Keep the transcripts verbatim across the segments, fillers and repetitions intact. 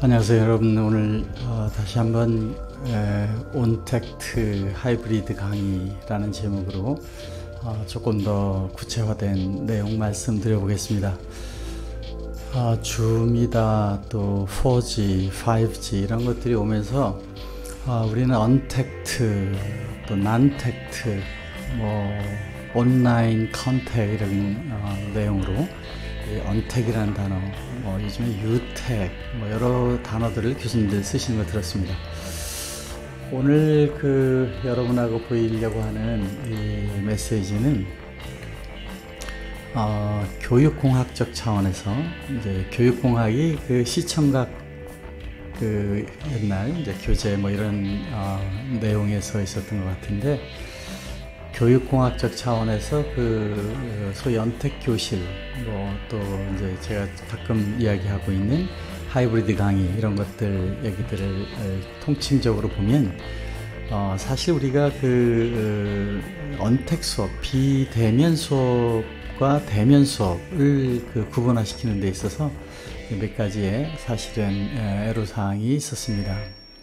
안녕하세요 여러분. 오늘 어, 다시 한번 에, 온택트 하이브리드 강의라는 제목으로 어, 조금 더 구체화된 내용 말씀드려 보겠습니다. 어, 줌이다 또 포지, 파이브지 이런 것들이 오면서 어, 우리는 언택트 또 난택트 뭐 온라인 컨택 이런 어, 내용으로 언택이라는 단어, 뭐 요즘에 유택, 뭐 여러 단어들을 교수님들 쓰시는 걸 들었습니다. 오늘 그 여러분하고 보이려고 하는 이 메시지는 어, 교육공학적 차원에서 이제 교육공학이 그 시청각 그 옛날 이제 교재 뭐 이런 어, 내용에서 있었던 것 같은데. 교육공학적 차원에서 그 소위 언택교실, 뭐 또 이제 제가 가끔 이야기하고 있는 하이브리드 강의 이런 것들 얘기들을 통칭적으로 보면 어 사실 우리가 그 언택 수업, 비대면 수업과 대면 수업을 그 구분화시키는 데 있어서 몇 가지의 사실은 애로사항이 있었습니다.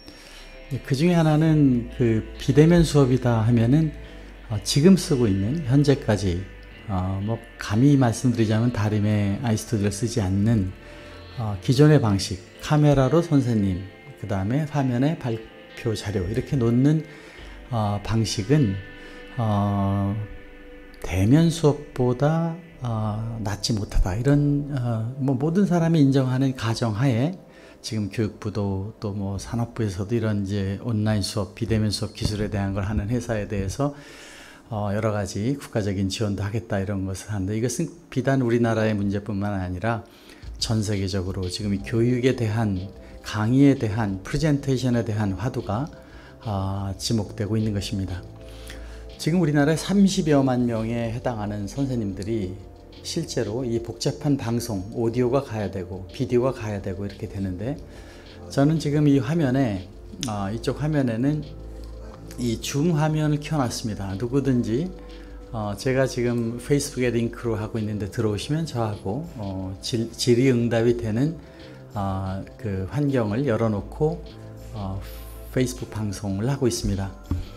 그 중에 하나는 그 비대면 수업이다 하면은 어, 지금 쓰고 있는 현재까지 어, 뭐 감히 말씀드리자면 다림의 아이스토디를 쓰지 않는 어, 기존의 방식, 카메라로 선생님, 그 다음에 화면에 발표 자료 이렇게 놓는 어, 방식은 어, 대면 수업보다 어, 낫지 못하다 이런 어, 뭐 모든 사람이 인정하는 가정하에 지금 교육부도 또 뭐 산업부에서도 이런 이제 온라인 수업, 비대면 수업 기술에 대한 걸 하는 회사에 대해서 어, 여러 가지 국가적인 지원도 하겠다 이런 것을 하는데, 이것은 비단 우리나라의 문제뿐만 아니라 전 세계적으로 지금 이 교육에 대한, 강의에 대한, 프레젠테이션에 대한 화두가 어, 지목되고 있는 것입니다. 지금 우리나라에 삼십여만 명에 해당하는 선생님들이 실제로 이 복잡한 방송, 오디오가 가야 되고 비디오가 가야 되고 이렇게 되는데, 저는 지금 이 화면에 어, 이쪽 화면에는 이 줌 화면을 켜놨습니다. 누구든지 어, 제가 지금 페이스북에 링크로 하고 있는데 들어오시면 저하고 어, 질, 질의응답이 되는 어, 그 환경을 열어놓고 어, 페이스북 방송을 하고 있습니다.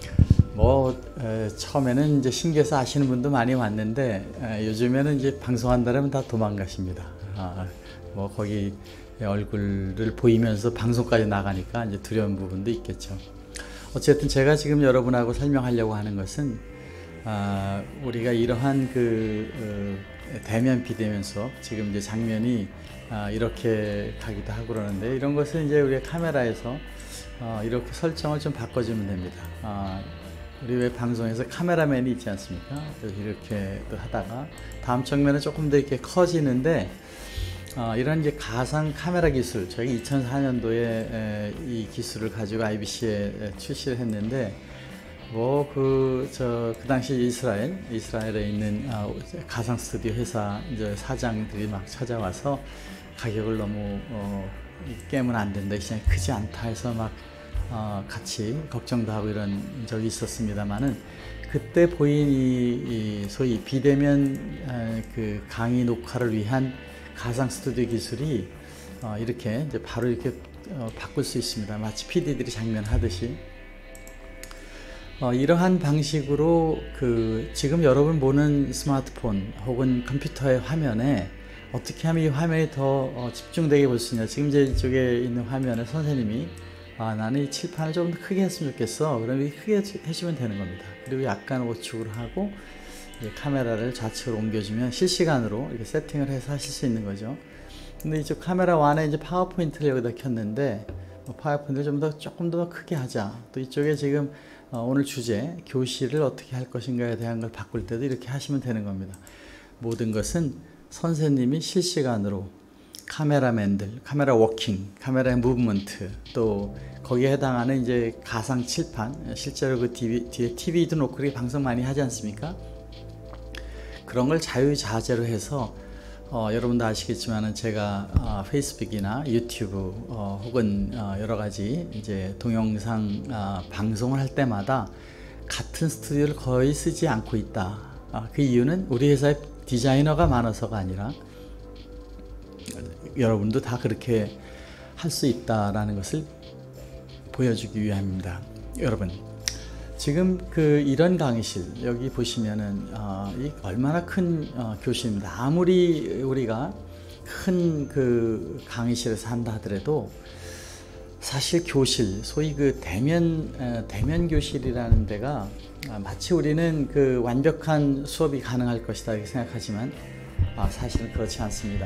뭐 에, 처음에는 이제 신기해서 아시는 분도 많이 왔는데 에, 요즘에는 이제 방송한다면 다 도망가십니다. 아, 뭐 거기 얼굴을 보이면서 방송까지 나가니까 이제 두려운 부분도 있겠죠. 어쨌든 제가 지금 여러분하고 설명하려고 하는 것은 아, 우리가 이러한 그 어, 대면 비대면 수업, 지금 이제 장면이 아, 이렇게 가기도 하고 그러는데, 이런 것을 이제 우리가 카메라에서 어, 이렇게 설정을 좀 바꿔주면 됩니다. 아, 우리 왜 방송에서 카메라맨이 있지 않습니까? 이렇게 또 하다가 다음 장면은 조금 더 이렇게 커지는데, 어, 이런 이제 가상 카메라 기술, 저희 이천사 년도에 에, 이 기술을 가지고 아이비씨에 출시를 했는데, 뭐 그 저 그 당시 이스라엘 이스라엘에 있는 어, 가상 스튜디오 회사 이제 사장들이 막 찾아와서 가격을 너무 어, 깨면 안 된다, 시장이 크지 않다 해서 막 어, 같이 걱정도 하고 이런 적이 있었습니다만은, 그때 보인 이, 이 소위 비대면 에, 그 강의 녹화를 위한 가상 스튜디오 기술이 어, 이렇게 이제 바로 이렇게 어, 바꿀 수 있습니다. 마치 피디들이 장면 하듯이. 어, 이러한 방식으로 그 지금 여러분 보는 스마트폰 혹은 컴퓨터의 화면에 어떻게 하면 이 화면이 더 어, 집중되게 볼 수 있냐. 지금 제 이쪽에 있는 화면에 선생님이 아, 나는 이 칠판을 조금 더 크게 했으면 좋겠어. 그럼 크게 해주면 되는 겁니다. 그리고 약간 우측으로 하고 카메라를 좌측으로 옮겨주면 실시간으로 이렇게 세팅을 해서 하실 수 있는 거죠. 근데 이쪽 카메라 안에 이제 파워포인트를 여기다 켰는데, 뭐 파워포인트를 좀 더 조금 더 크게 하자. 또 이쪽에 지금 어, 오늘 주제 교실을 어떻게 할 것인가에 대한 걸 바꿀 때도 이렇게 하시면 되는 겁니다. 모든 것은 선생님이 실시간으로 카메라맨들, 카메라 워킹, 카메라 무브먼트, 또 거기에 해당하는 이제 가상 칠판, 실제로 그 디비, 뒤에 티비도 놓고 그렇게 방송 많이 하지 않습니까? 그런 걸 자유자재로 해서 어, 여러분도 아시겠지만은 제가 어, 페이스북이나 유튜브 어, 혹은 어, 여러 가지 이제 동영상 어, 방송을 할 때마다 같은 스튜디오를 거의 쓰지 않고 있다. 어, 그 이유는 우리 회사에 디자이너가 많아서가 아니라 여러분도 다 그렇게 할 수 있다라는 것을 보여주기 위함입니다. 여러분, 지금 그 이런 강의실 여기 보시면은 어, 이 얼마나 큰 어, 교실입니다. 아무리 우리가 큰 그 강의실에서 한다 하더라도 사실 교실, 소위 그 대면 어, 대면 교실이라는 데가 아, 마치 우리는 그 완벽한 수업이 가능할 것이다 이렇게 생각하지만 아, 사실은 그렇지 않습니다.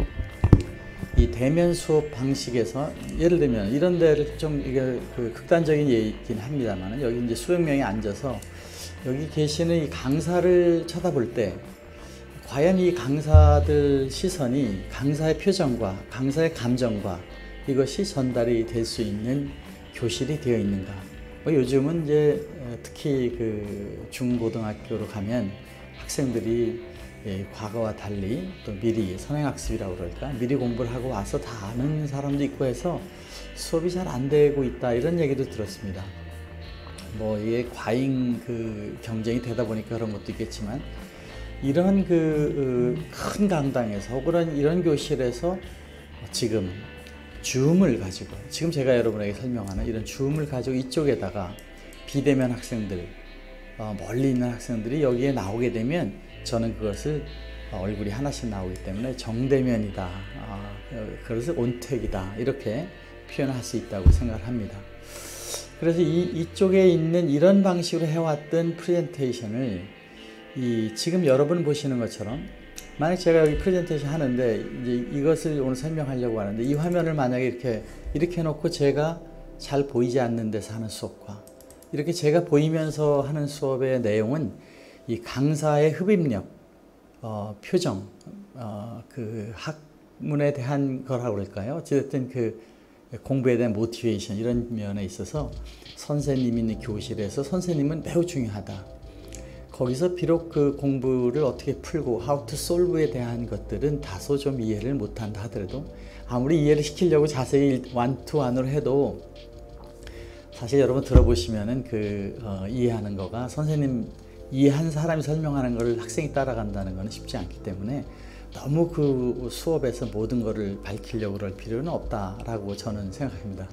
이 대면 수업 방식에서 예를 들면 이런 데를 좀 이게 그 극단적인 예이긴 합니다만 여기 이제 수백 명이 앉아서 여기 계시는 이 강사를 쳐다볼 때 과연 이 강사들 시선이 강사의 표정과 강사의 감정과 이것이 전달이 될 수 있는 교실이 되어 있는가? 뭐 요즘은 이제 특히 그 중고등학교로 가면 학생들이 예, 과거와 달리 또 미리 선행학습이라고 그럴까 미리 공부를 하고 와서 다 아는 사람도 있고 해서 수업이 잘 안 되고 있다 이런 얘기도 들었습니다. 뭐 이게 과잉 그 경쟁이 되다 보니까 그런 것도 있겠지만 이런 그 큰 강당에서 혹은 이런 교실에서 지금 줌을 가지고 지금 제가 여러분에게 설명하는 이런 줌을 가지고 이쪽에다가 비대면 학생들 어, 멀리 있는 학생들이 여기에 나오게 되면 저는 그것을 얼굴이 하나씩 나오기 때문에 정대면이다, 아, 그래서 온택이다 이렇게 표현할 수 있다고 생각을 합니다. 그래서 이, 이쪽에 있는 이런 방식으로 해왔던 프레젠테이션을 이 지금 여러분 보시는 것처럼 만약 제가 여기 프레젠테이션 하는데 이제 이것을 오늘 설명하려고 하는데 이 화면을 만약에 이렇게 이렇게 해놓고 제가 잘 보이지 않는 데서 하는 수업과 이렇게 제가 보이면서 하는 수업의 내용은 이 강사의 흡입력, 어, 표정, 어, 그 학문에 대한 거라고 그럴까요? 어쨌든 그 공부에 대한 모티베이션 이런 면에 있어서 선생님 있는 교실에서 선생님은 매우 중요하다. 거기서 비록 그 공부를 어떻게 풀고 how to solve에 대한 것들은 다소 좀 이해를 못한다 하더라도 아무리 이해를 시키려고 자세히 원투원으로 해도 사실 여러분 들어보시면은 그 어, 이해하는 거가 선생님 이해한 사람이 설명하는 것을 학생이 따라간다는 것은 쉽지 않기 때문에 너무 그 수업에서 모든 것을 밝히려고 그럴 필요는 없다라고 저는 생각합니다.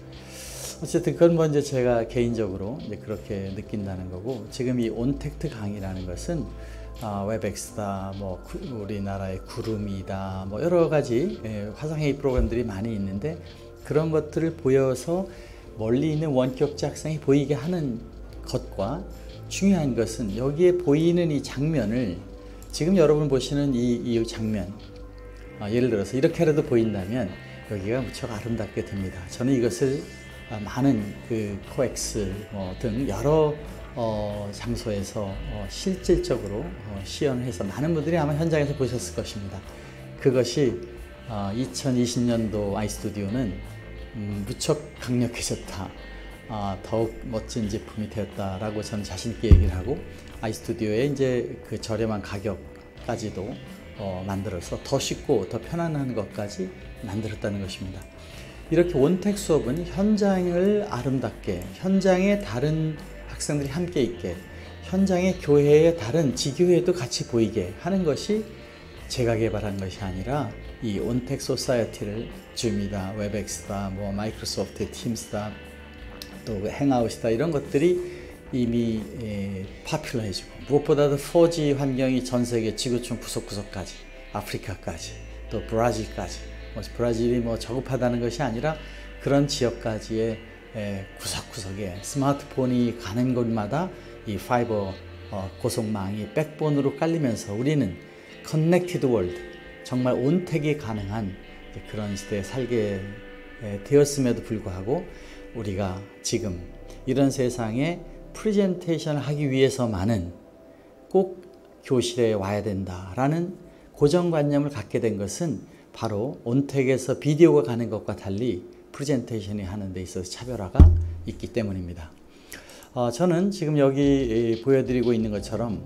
어쨌든 그건 먼저 제가 개인적으로 이제 그렇게 느낀다는 거고 지금 이 온택트 강의라는 것은 아, 웹엑스다, 뭐 구, 우리나라의 구름이다, 뭐 여러 가지 예, 화상회의 프로그램들이 많이 있는데 그런 것들을 보여서 멀리 있는 원격자 학생이 보이게 하는 것과 중요한 것은 여기에 보이는 이 장면을 지금 여러분 보시는 이, 이 장면 아, 예를 들어서 이렇게라도 보인다면 여기가 무척 아름답게 됩니다. 저는 이것을 아, 많은 그 코엑스 뭐 등 여러 어, 장소에서 어, 실질적으로 어, 시연해서 많은 분들이 아마 현장에서 보셨을 것입니다. 그것이 어, 이천이십 년도 아이스튜디오는 음, 무척 강력해졌다. 아, 더욱 멋진 제품이 되었다라고 저는 자신 있게 얘기를 하고 아이스튜디오에 이제 그 저렴한 가격까지도 어, 만들어서 더 쉽고 더 편안한 것까지 만들었다는 것입니다. 이렇게 원택 수업은 현장을 아름답게, 현장에 다른 학생들이 함께 있게, 현장의 교회의 다른 지교회도 같이 보이게 하는 것이 제가 개발한 것이 아니라 이 온택 소사이어티를 줌이다, 웹엑스다, 뭐 마이크로소프트 팀스다, 또 행아웃이다 이런 것들이 이미 에, 파퓰러해지고 무엇보다도 포지 환경이 전 세계 지구촌 구석구석까지 아프리카까지 또 브라질까지 뭐 브라질이 뭐 저급하다는 것이 아니라 그런 지역까지의 에, 구석구석에 스마트폰이 가는 곳마다 이 파이버 어, 고속망이 백본으로 깔리면서 우리는 커넥티드 월드 정말 온택이 가능한 그런 시대에 살게 에, 되었음에도 불구하고 우리가 지금 이런 세상에 프레젠테이션을 하기 위해서만은 꼭 교실에 와야 된다라는 고정관념을 갖게 된 것은 바로 온택에서 비디오가 가는 것과 달리 프레젠테이션이 하는 데 있어서 차별화가 있기 때문입니다. 어, 저는 지금 여기 보여드리고 있는 것처럼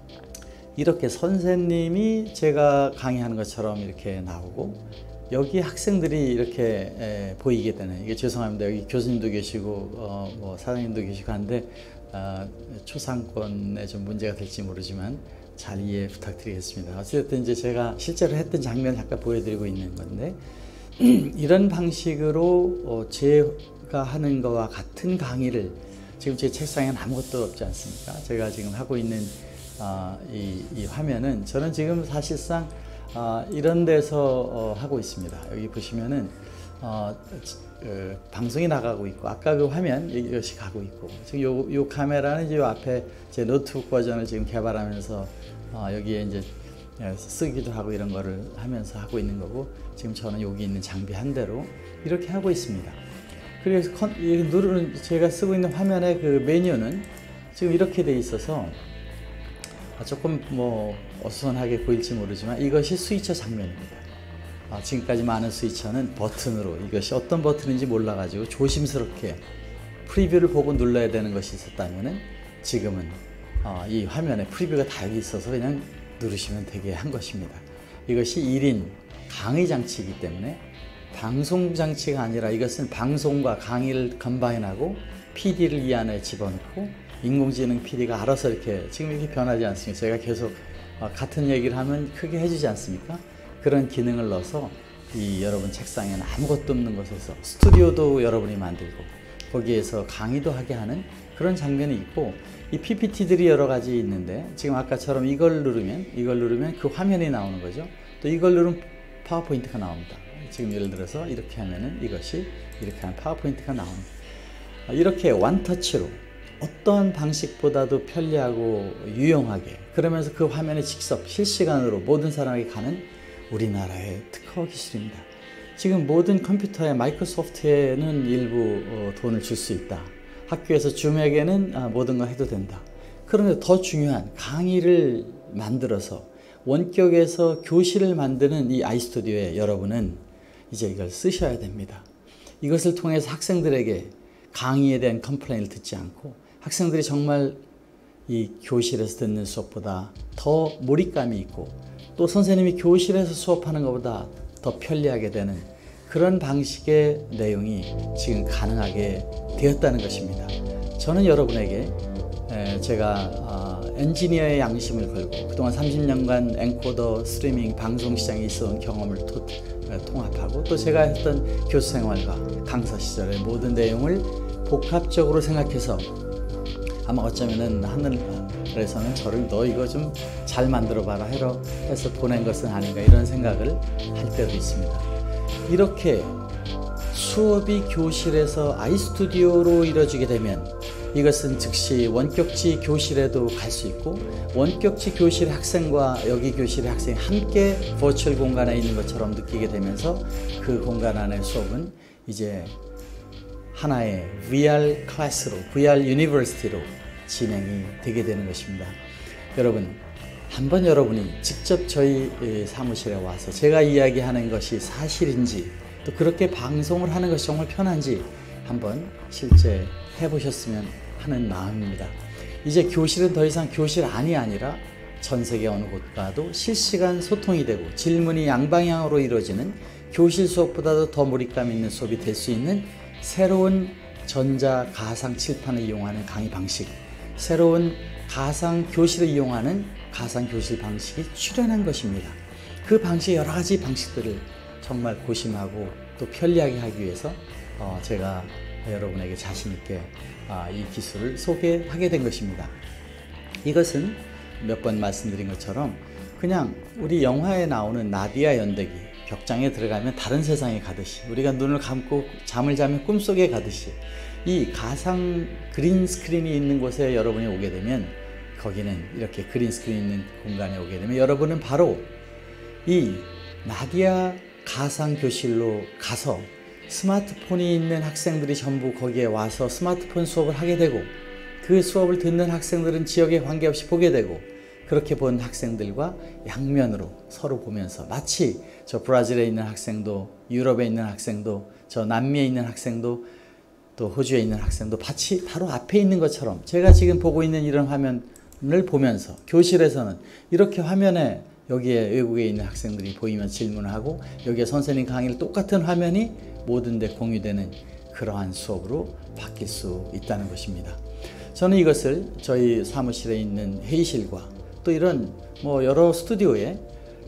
이렇게 선생님이 제가 강의하는 것처럼 이렇게 나오고 여기 학생들이 이렇게 에, 보이게 되는 이게 죄송합니다. 여기 교수님도 계시고 어, 뭐 사장님도 계시고 한데 어, 초상권에 좀 문제가 될지 모르지만 잘 이해 부탁드리겠습니다. 어쨌든 이제 제가 실제로 했던 장면 잠깐 보여드리고 있는 건데 이런 방식으로 어, 제가 하는 거와 같은 강의를 지금 제 책상에는 아무것도 없지 않습니까? 제가 지금 하고 있는 어, 이, 이 화면은 저는 지금 사실상 어, 이런 데서 어, 하고 있습니다. 여기 보시면은 어, 어, 방송이 나가고 있고, 아까 그 화면 이것이 가고 있고, 지금 요, 요 카메라는 이제 요 앞에 제 노트북 버전을 지금 개발하면서 어, 여기에 이제 쓰기도 하고 이런 거를 하면서 하고 있는 거고, 지금 저는 여기 있는 장비 한 대로 이렇게 하고 있습니다. 그래서 컨, 누르는 제가 쓰고 있는 화면의 그 메뉴는 지금 이렇게 돼 있어서 조금 뭐 어수선하게 보일지 모르지만 이것이 스위처 장면입니다. 아, 지금까지 많은 스위처는 버튼으로, 이것이 어떤 버튼인지 몰라가지고 조심스럽게 프리뷰를 보고 눌러야 되는 것이 있었다면은 지금은 어, 이 화면에 프리뷰가 다 여기 있어서 그냥 누르시면 되게 한 것입니다. 이것이 일 인 강의 장치이기 때문에 방송 장치가 아니라 이것은 방송과 강의를 컨바인하고 피디를 이 안에 집어넣고 인공지능 피디가 알아서 이렇게 지금 이렇게 변하지 않습니까? 저희가 계속 같은 얘기를 하면 크게 해주지 않습니까? 그런 기능을 넣어서 이 여러분 책상에는 아무것도 없는 곳에서 스튜디오도 여러분이 만들고 거기에서 강의도 하게 하는 그런 장면이 있고, 이 피피티들이 여러 가지 있는데 지금 아까처럼 이걸 누르면 이걸 누르면 그 화면이 나오는 거죠. 또 이걸 누르면 파워포인트가 나옵니다. 지금 예를 들어서 이렇게 하면은 이것이 이렇게 하면 파워포인트가 나옵니다. 이렇게 원터치로 어떠한 방식보다도 편리하고 유용하게, 그러면서 그 화면에 직접 실시간으로 모든 사람에게 가는 우리나라의 특허 기술입니다. 지금 모든 컴퓨터에, 마이크로소프트에는 일부 어, 돈을 줄 수 있다. 학교에서 줌에게는 아, 모든 걸 해도 된다. 그런데 더 중요한 강의를 만들어서 원격에서 교실을 만드는 이 아이스튜디오에 여러분은 이제 이걸 쓰셔야 됩니다. 이것을 통해서 학생들에게 강의에 대한 컴플레인을 듣지 않고 학생들이 정말 이 교실에서 듣는 수업보다 더 몰입감이 있고 또 선생님이 교실에서 수업하는 것보다 더 편리하게 되는 그런 방식의 내용이 지금 가능하게 되었다는 것입니다. 저는 여러분에게 제가 엔지니어의 양심을 걸고 그동안 삼십 년간 엔코더 스트리밍 방송 시장에 있어온 경험을 통합하고 또 제가 했던 교수 생활과 강사 시절의 모든 내용을 복합적으로 생각해서 아마 어쩌면은 하늘에서는 저를 너 이거 좀 잘 만들어 봐라 해서 보낸 것은 아닌가 이런 생각을 할 때도 있습니다. 이렇게 수업이 교실에서 아이스튜디오로 이루어지게 되면 이것은 즉시 원격지 교실에도 갈 수 있고 원격지 교실의 학생과 여기 교실의 학생이 함께 버추얼 공간에 있는 것처럼 느끼게 되면서 그 공간 안의 수업은 이제 하나의 브이알 클래스로, 브이알 유니버시티로 진행이 되게 되는 것입니다. 여러분, 한번 여러분이 직접 저희 사무실에 와서 제가 이야기하는 것이 사실인지 또 그렇게 방송을 하는 것이 정말 편한지 한번 실제 해보셨으면 하는 마음입니다. 이제 교실은 더 이상 교실 안이 아니라 전 세계 어느 곳 가도 실시간 소통이 되고 질문이 양방향으로 이루어지는 교실 수업보다도 더 몰입감 있는 수업이 될 수 있는 새로운 전자 가상 칠판을 이용하는 강의 방식, 새로운 가상 교실을 이용하는 가상 교실 방식이 출현한 것입니다. 그 방식의 여러 가지 방식들을 정말 고심하고 또 편리하게 하기 위해서 어 제가 여러분에게 자신 있게 아 이 기술을 소개하게 된 것입니다. 이것은 몇 번 말씀드린 것처럼 그냥 우리 영화에 나오는 나디아 연대기, 벽장에 들어가면 다른 세상에 가듯이, 우리가 눈을 감고 잠을 자면 꿈속에 가듯이 이 가상 그린 스크린이 있는 곳에 여러분이 오게 되면, 거기는 이렇게 그린 스크린이 있는 공간에 오게 되면 여러분은 바로 이 나디아 가상 교실로 가서 스마트폰이 있는 학생들이 전부 거기에 와서 스마트폰 수업을 하게 되고, 그 수업을 듣는 학생들은 지역에 관계없이 보게 되고, 그렇게 본 학생들과 양면으로 서로 보면서 마치 저 브라질에 있는 학생도, 유럽에 있는 학생도, 저 남미에 있는 학생도, 또 호주에 있는 학생도 마치 바로 앞에 있는 것처럼 제가 지금 보고 있는 이런 화면을 보면서 교실에서는 이렇게 화면에 여기에 외국에 있는 학생들이 보이면 질문을 하고, 여기에 선생님 강의를 똑같은 화면이 모든 데 공유되는 그러한 수업으로 바뀔 수 있다는 것입니다. 저는 이것을 저희 사무실에 있는 회의실과 또 이런 뭐 여러 스튜디오에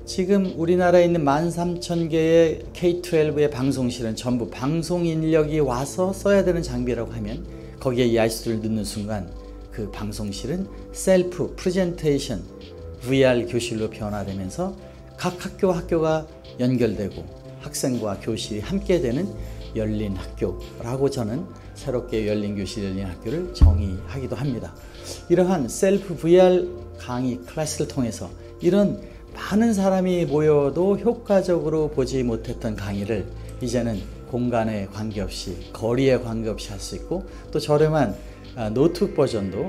지금 우리나라에 있는 만 삼천 개의 케이 십이의 방송실은 전부 방송 인력이 와서 써야 되는 장비라고 하면 거기에 이 아이씨티를 넣는 순간 그 방송실은 셀프 프레젠테이션 브이알 교실로 변화되면서 각 학교와 학교가 연결되고 학생과 교실이 함께 되는 열린 학교라고 저는 새롭게 열린 교실, 열린 학교를 정의하기도 합니다. 이러한 셀프 브이알 강의 클래스를 통해서 이런 많은 사람이 모여도 효과적으로 보지 못했던 강의를 이제는 공간에 관계없이 거리에 관계없이 할 수 있고 또 저렴한 노트북 버전도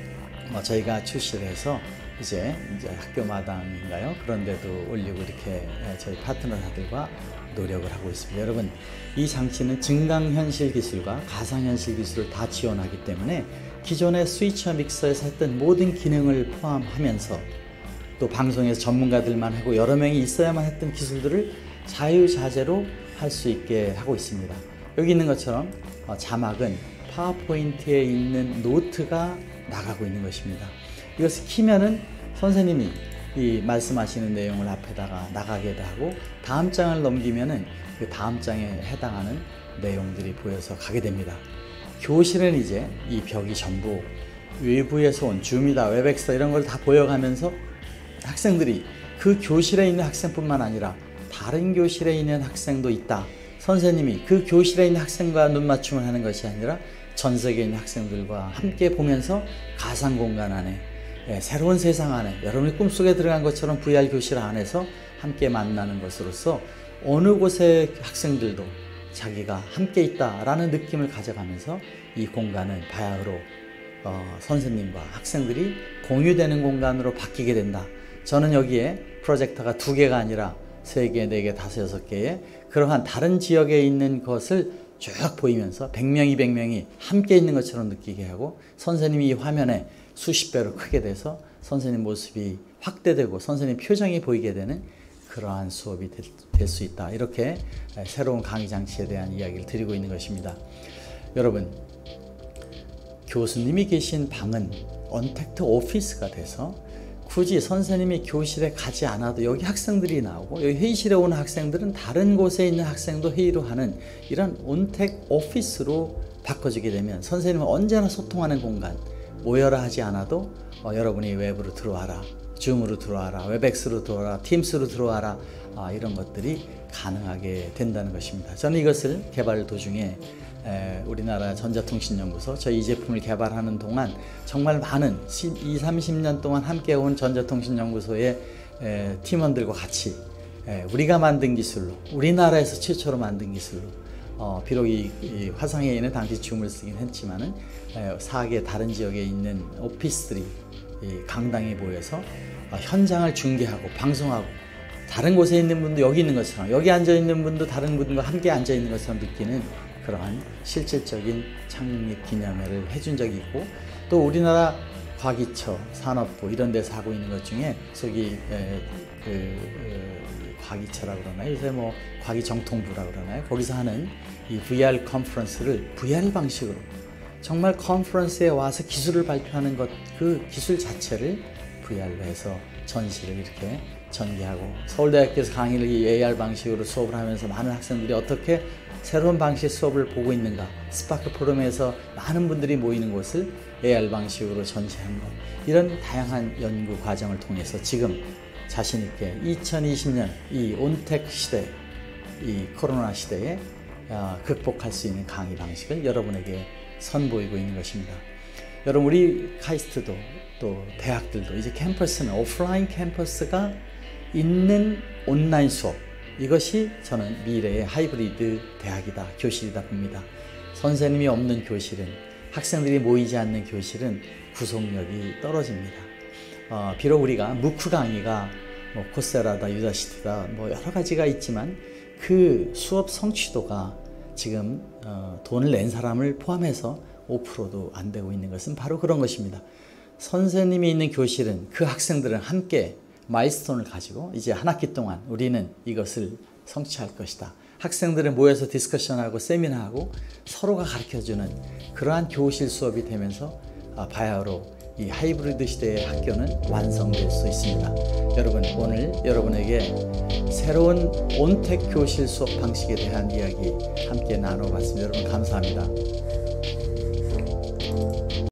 저희가 출시를 해서 이제, 이제 학교마당인가요? 그런 데도 올리고 이렇게 저희 파트너사들과 노력을 하고 있습니다. 여러분, 이 장치는 증강현실 기술과 가상현실 기술을 다 지원하기 때문에 기존의 스위처 믹서에서 했던 모든 기능을 포함하면서 또 방송에서 전문가들만 하고 여러 명이 있어야만 했던 기술들을 자유자재로 할 수 있게 하고 있습니다. 여기 있는 것처럼 자막은 파워포인트에 있는 노트가 나가고 있는 것입니다. 이것을 키면은 선생님이 이 말씀하시는 내용을 앞에다가 나가게도 하고 다음 장을 넘기면은 그 다음 장에 해당하는 내용들이 보여서 가게 됩니다. 교실은 이제 이 벽이 전부 외부에서 온 줌이다, 웹엑스다 이런 걸 다 보여가면서 학생들이 그 교실에 있는 학생뿐만 아니라 다른 교실에 있는 학생도 있다. 선생님이 그 교실에 있는 학생과 눈맞춤을 하는 것이 아니라 전 세계에 있는 학생들과 함께 보면서 가상 공간 안에 예, 새로운 세상 안에 여러분이 꿈속에 들어간 것처럼 브이알 교실 안에서 함께 만나는 것으로서 어느 곳의 학생들도 자기가 함께 있다라는 느낌을 가져가면서 이 공간은 바야흐로 어, 선생님과 학생들이 공유되는 공간으로 바뀌게 된다. 저는 여기에 프로젝터가 두 개가 아니라 세 개, 네 개, 다섯, 여섯 개의 그러한 다른 지역에 있는 것을 쭉 보이면서 백 명, 이백 명이 함께 있는 것처럼 느끼게 하고 선생님이 이 화면에 수십 배로 크게 돼서 선생님 모습이 확대되고 선생님 표정이 보이게 되는 그러한 수업이 될 수 있다. 이렇게 새로운 강의 장치에 대한 이야기를 드리고 있는 것입니다. 여러분, 교수님이 계신 방은 언택트 오피스가 돼서 굳이 선생님이 교실에 가지 않아도 여기 학생들이 나오고 여기 회의실에 오는 학생들은 다른 곳에 있는 학생도 회의로 하는 이런 온택 오피스로 바꿔주게 되면 선생님은 언제나 소통하는 공간, 모여라 하지 않아도 어, 여러분이 웹으로 들어와라, 줌으로 들어와라, 웹엑스로 들어와라, 팀스로 들어와라, 아, 이런 것들이 가능하게 된다는 것입니다. 저는 이것을 개발 도중에 에, 우리나라 전자통신연구소 저희 이 제품을 개발하는 동안 정말 많은 이십, 삼십 년 동안 함께 온 전자통신연구소의 에, 팀원들과 같이 에, 우리가 만든 기술로 우리나라에서 최초로 만든 기술로 어, 비록 이, 이 화상회의는 당시 줌을 쓰긴 했지만은 에, 사계 다른 지역에 있는 오피스들이 이 강당에 모여서 어, 현장을 중계하고 방송하고 다른 곳에 있는 분도 여기 있는 것처럼 여기 앉아 있는 분도 다른 분과 함께 앉아 있는 것처럼 느끼는 그러한 실질적인 창립 기념회를 해준 적이 있고 또 우리나라 과기처, 산업부 이런 데서 하고 있는 것 중에 저기 에, 그 에, 과기처라고 그러나요? 요새 뭐 과기정통부라고 그러나요? 거기서 하는 이 브이알 컨퍼런스를 브이알 방식으로 정말 컨퍼런스에 와서 기술을 발표하는 것, 그 기술 자체를 브이알로 해서 전시를 이렇게 전개하고 서울대학교에서 강의를 이 에이알 방식으로 수업을 하면서 많은 학생들이 어떻게 새로운 방식의 수업을 보고 있는가, 스파크 포럼에서 많은 분들이 모이는 곳을 에이알 방식으로 전시하는 것, 이런 다양한 연구 과정을 통해서 지금 자신 있게 이천이십 년 이 온택 시대, 이 코로나 시대에 극복할 수 있는 강의 방식을 여러분에게 선보이고 있는 것입니다. 여러분, 우리 카이스트도 또 대학들도 이제 캠퍼스는 오프라인 캠퍼스가 있는 온라인 수업, 이것이 저는 미래의 하이브리드 대학이다, 교실이다 봅니다. 선생님이 없는 교실은, 학생들이 모이지 않는 교실은 구속력이 떨어집니다. 어, 비록 우리가 무크 강의가 뭐 코세라다, 유다시티다, 뭐 여러 가지가 있지만 그 수업 성취도가 지금 어, 돈을 낸 사람을 포함해서 오 퍼센트도 안 되고 있는 것은 바로 그런 것입니다. 선생님이 있는 교실은 그 학생들은 함께 마일스톤을 가지고 이제 한 학기 동안 우리는 이것을 성취할 것이다. 학생들은 모여서 디스커션하고 세미나하고 서로가 가르쳐주는 그러한 교실 수업이 되면서 바야흐로 이 하이브리드 시대의 학교는 완성될 수 있습니다. 여러분, 오늘 여러분에게 새로운 온택 교실 수업 방식에 대한 이야기 함께 나눠봤습니다. 여러분 감사합니다.